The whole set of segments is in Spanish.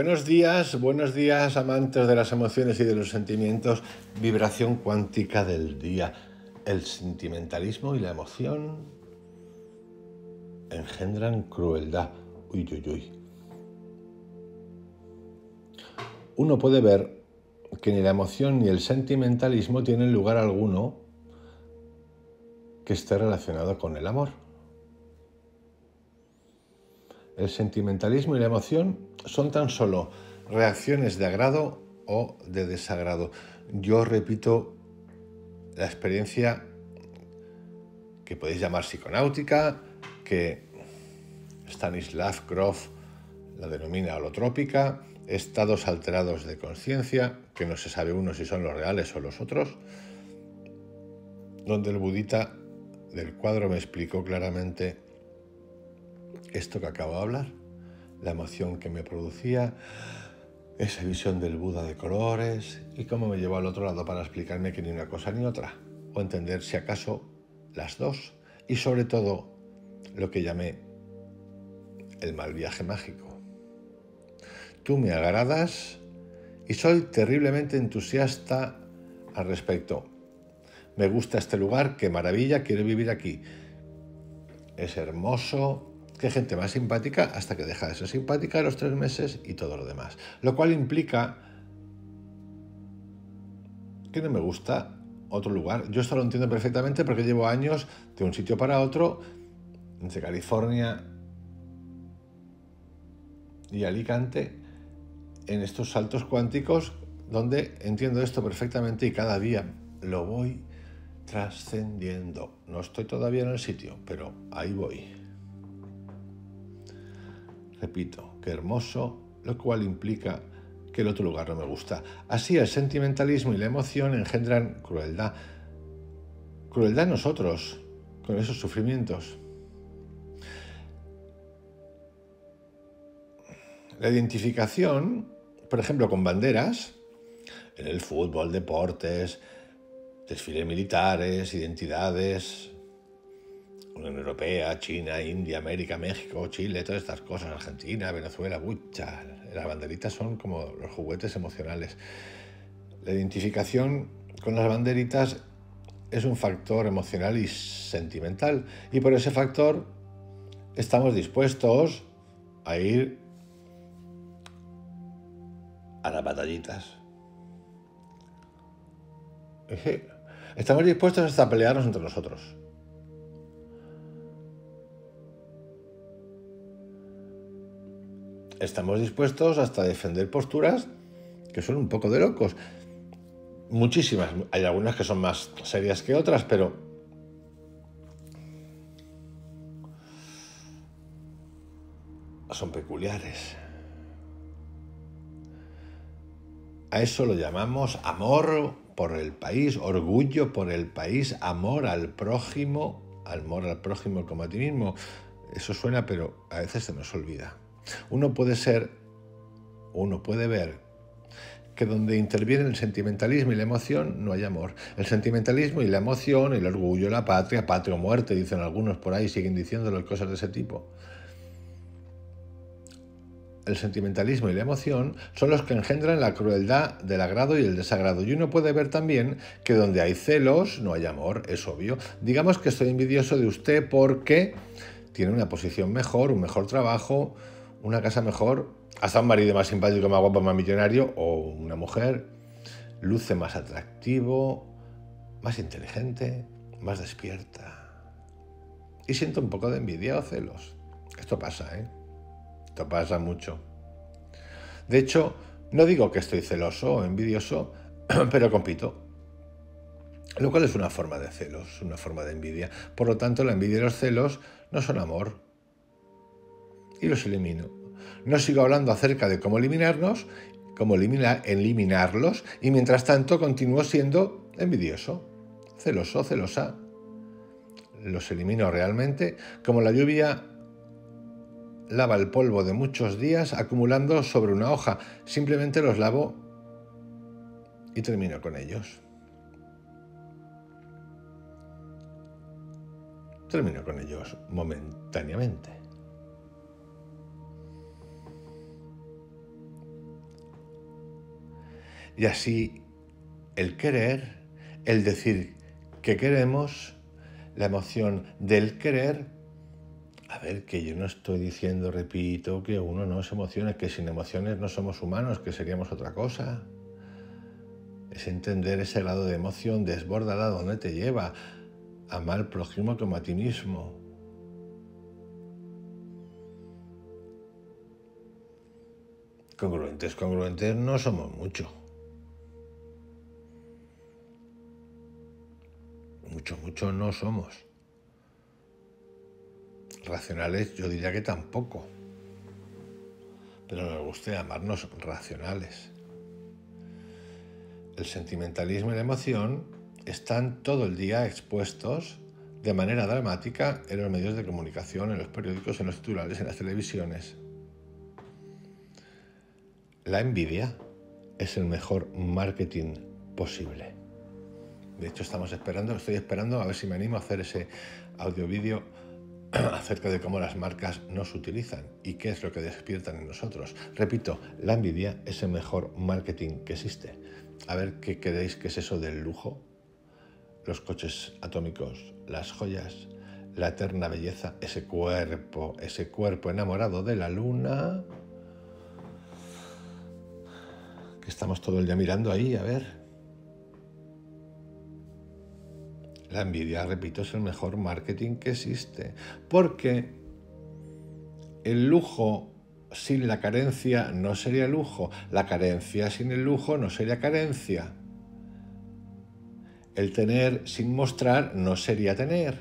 Buenos días amantes de las emociones y de los sentimientos, vibración cuántica del día. El sentimentalismo y la emoción engendran crueldad. Uy, uy, uy. Uno puede ver que ni la emoción ni el sentimentalismo tienen lugar alguno que esté relacionado con el amor. El sentimentalismo y la emoción son tan solo reacciones de agrado o de desagrado. Yo repito la experiencia que podéis llamar psiconáutica, que Stanislav Grof la denomina holotrópica, estados alterados de conciencia, que no se sabe uno si son los reales o los otros, donde el budita del cuadro me explicó claramente esto que acabo de hablar, la emoción que me producía, esa visión del Buda de colores y cómo me llevó al otro lado para explicarme que ni una cosa ni otra, o entender si acaso las dos, y sobre todo lo que llamé el mal viaje mágico. Tú me agradas y soy terriblemente entusiasta al respecto. Me gusta este lugar, qué maravilla, quiero vivir aquí. Es hermoso, qué gente más simpática, hasta que deja de ser simpática a los 3 meses y todo lo demás. Lo cual implica que no me gusta otro lugar. Yo esto lo entiendo perfectamente porque llevo años de un sitio para otro, entre California y Alicante, en estos saltos cuánticos, donde entiendo esto perfectamente y cada día lo voy trascendiendo. No estoy todavía en el sitio, pero ahí voy. Repito, qué hermoso, lo cual implica que el otro lugar no me gusta. Así el sentimentalismo y la emoción engendran crueldad. Crueldad en nosotros, con esos sufrimientos. La identificación, por ejemplo, con banderas, en el fútbol, deportes, desfiles militares, identidades, Unión Europea, China, India, América, México, Chile, todas estas cosas, Argentina, Venezuela, las banderitas son como los juguetes emocionales. La identificación con las banderitas es un factor emocional y sentimental, y por ese factor estamos dispuestos a ir a las batallitas. Estamos dispuestos hasta a pelearnos entre nosotros. Estamos dispuestos hasta a defender posturas que son un poco de locos. Muchísimas. Hay algunas que son más serias que otras, pero son peculiares. A eso lo llamamos amor por el país, orgullo por el país, amor al prójimo como a ti mismo. Eso suena, pero a veces se nos olvida. Uno puede ver que donde interviene el sentimentalismo y la emoción no hay amor. El sentimentalismo y la emoción, el orgullo, la patria o muerte, dicen algunos por ahí, siguen diciéndolo, cosas de ese tipo. El sentimentalismo y la emoción son los que engendran la crueldad del agrado y el desagrado. Y uno puede ver también que donde hay celos no hay amor, es obvio. Digamos que estoy envidioso de usted porque tiene una posición mejor, un mejor trabajo, una casa mejor, hasta un marido más simpático, más guapo, más millonario, o una mujer luce más atractivo, más inteligente, más despierta. Y siento un poco de envidia o celos. Esto pasa, ¿eh? Esto pasa mucho. De hecho, no digo que estoy celoso o envidioso, pero compito. Lo cual es una forma de celos, una forma de envidia. Por lo tanto, la envidia y los celos no son amor. Y los elimino. No sigo hablando acerca de cómo eliminarlos, y mientras tanto continúo siendo envidioso, celoso, celosa. Los elimino realmente, como la lluvia lava el polvo de muchos días acumulando sobre una hoja. Simplemente los lavo y termino con ellos. Termino con ellos momentáneamente. Y así el querer, el decir que queremos, la emoción del querer. A ver, que yo no estoy diciendo, repito, que uno no se emocione, que sin emociones no somos humanos, que seríamos otra cosa. Es entender ese grado de emoción desbordada donde te lleva. Amar al prójimo como a ti mismo. Congruentes no somos mucho. Mucho no somos. Racionales yo diría que tampoco. Pero nos gusta llamarnos racionales. El sentimentalismo y la emoción están todo el día expuestos de manera dramática en los medios de comunicación, en los periódicos, en los titulares, en las televisiones. La envidia es el mejor marketing posible. De hecho, estoy esperando a ver si me animo a hacer ese audio-vídeo acerca de cómo las marcas nos utilizan y qué es lo que despiertan en nosotros. Repito, la envidia es el mejor marketing que existe. A ver qué creéis que es eso del lujo, los coches atómicos, las joyas, la eterna belleza, ese cuerpo enamorado de la luna, que estamos todo el día mirando ahí, a ver. La envidia, repito, es el mejor marketing que existe, porque el lujo sin la carencia no sería lujo, la carencia sin el lujo no sería carencia, el tener sin mostrar no sería tener.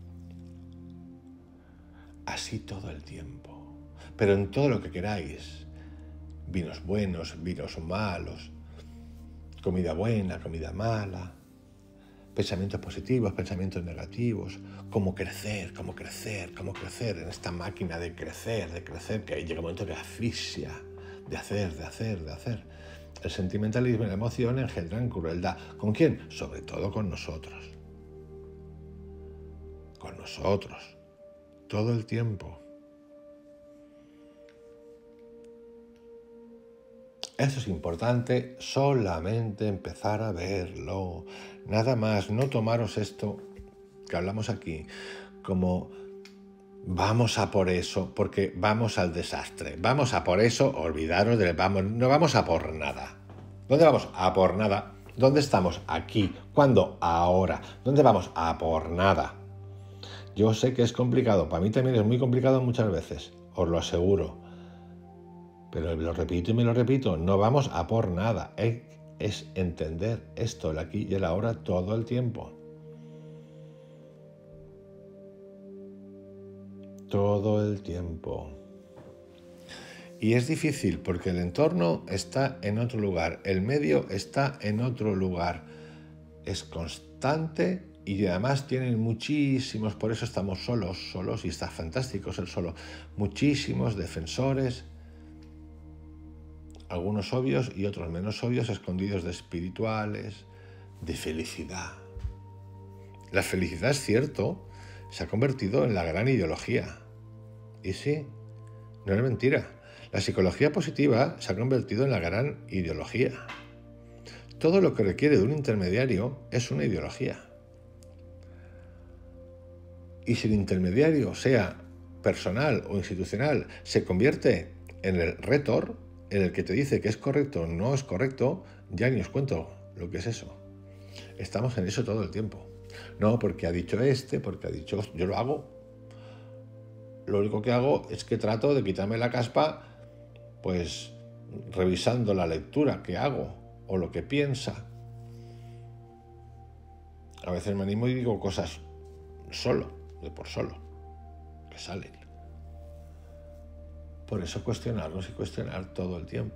Así todo el tiempo, pero en todo lo que queráis, vinos buenos, vinos malos, comida buena, comida mala, pensamientos positivos, pensamientos negativos, cómo crecer en esta máquina de crecer, que llega un momento que asfixia, de hacer. El sentimentalismo y la emoción engendran crueldad. ¿Con quién? Sobre todo con nosotros. Con nosotros. Todo el tiempo. Eso es importante, solamente empezar a verlo. Nada más, no tomaros esto que hablamos aquí como vamos a por eso, porque vamos al desastre. Vamos a por eso, olvidaros de no vamos a por nada. ¿Dónde vamos? A por nada. ¿Dónde estamos? Aquí. ¿Cuándo? Ahora. ¿Dónde vamos? A por nada. Yo sé que es complicado, para mí también es muy complicado muchas veces, os lo aseguro. Pero lo repito y me lo repito, no vamos a por nada. Es entender esto, el aquí y el ahora, todo el tiempo. Todo el tiempo. Y es difícil porque el entorno está en otro lugar, el medio está en otro lugar. Es constante y además tienen muchísimos, por eso estamos solos, y está fantástico ser solo, muchísimos defensores, algunos obvios y otros menos obvios, escondidos de espirituales, de felicidad. La felicidad, es cierto, se ha convertido en la gran ideología. Y sí, no es mentira. La psicología positiva se ha convertido en la gran ideología. Todo lo que requiere de un intermediario es una ideología. Y si el intermediario, sea personal o institucional, se convierte en el rétor, en el que te dice que es correcto o no es correcto, ya ni os cuento lo que es eso. Estamos en eso todo el tiempo. No, porque ha dicho porque ha dicho, yo lo hago. Lo único que hago es que trato de quitarme la caspa, pues revisando la lectura que hago o lo que piensa. A veces me animo y digo cosas de por solo, que salen. Por eso cuestionarnos y cuestionar todo el tiempo.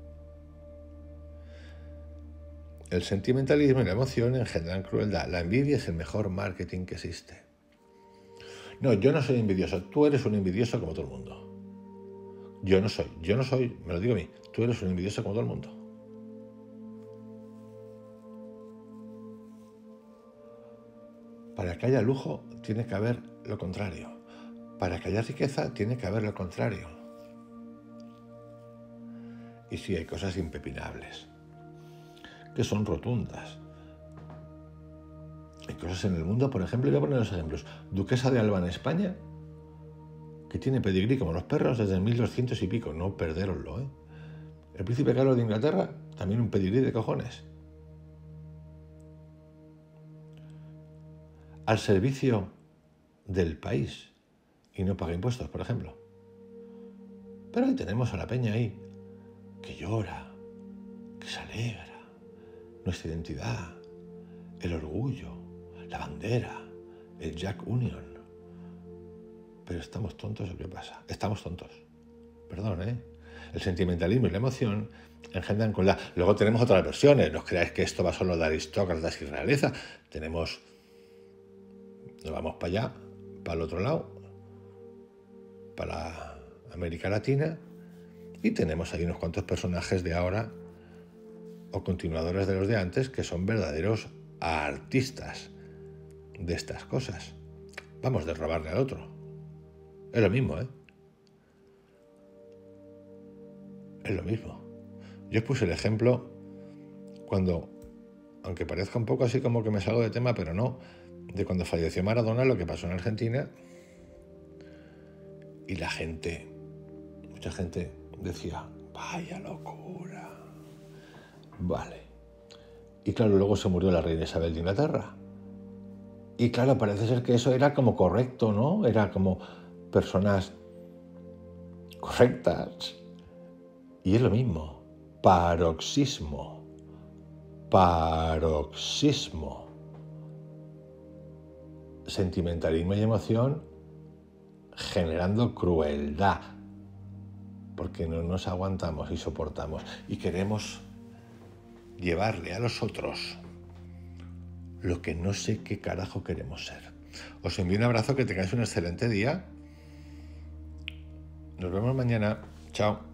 El sentimentalismo y la emoción engendran crueldad. La envidia es el mejor marketing que existe. No, yo no soy envidioso. Tú eres un envidioso como todo el mundo. Yo no soy, me lo digo a mí. Tú eres un envidioso como todo el mundo. Para que haya lujo, tiene que haber lo contrario. Para que haya riqueza, tiene que haber lo contrario. Y sí, hay cosas impepinables. que son rotundas. Hay cosas en el mundo, por ejemplo, voy a poner los ejemplos. Duquesa de Alba en España, que tiene pedigrí como los perros desde 1200 y pico, no perderoslo, ¿eh? El príncipe Carlos de Inglaterra, también un pedigrí de cojones. Al servicio del país y no paga impuestos, por ejemplo. Pero ahí tenemos a la peña ahí, que llora, que se alegra, nuestra identidad, el orgullo, la bandera, el Jack Union. Pero ¿estamos tontos o qué pasa? Estamos tontos. Perdón, ¿eh? El sentimentalismo y la emoción engendran crueldad. Luego tenemos otras versiones. No os creáis que esto va solo de aristócratas y realeza. Nos vamos para allá, para el otro lado, para América Latina, y tenemos ahí unos cuantos personajes de ahora o continuadores de los de antes que son verdaderos artistas de estas cosas. Vamos, de robarle al otro. Es lo mismo, ¿eh? Es lo mismo. Yo os puse el ejemplo cuando, aunque parezca un poco así como que me salgo de tema, pero no, de cuando falleció Maradona, lo que pasó en Argentina, y la gente, mucha gente decía, vaya locura. Vale. Y claro, luego se murió la reina Isabel de Inglaterra. Y claro, parece ser que eso era como correcto, ¿no? Era como personas correctas. Y es lo mismo. Paroxismo. Paroxismo. Sentimentalismo y emoción generando crueldad. Porque no nos aguantamos y soportamos. Y queremos llevarle a los otros lo que no sé qué carajo queremos ser. Os envío un abrazo, que tengáis un excelente día. Nos vemos mañana. Chao.